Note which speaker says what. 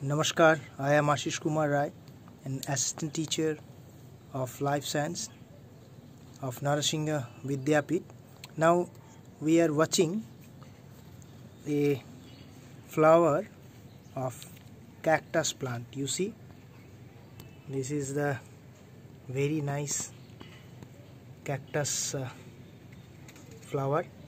Speaker 1: Namaskar, I am Ashish Kumar Rai, an assistant teacher of life science of Narasingha Vidyapit. Now we are watching a flower of cactus plant. You see, this is the very nice cactus flower.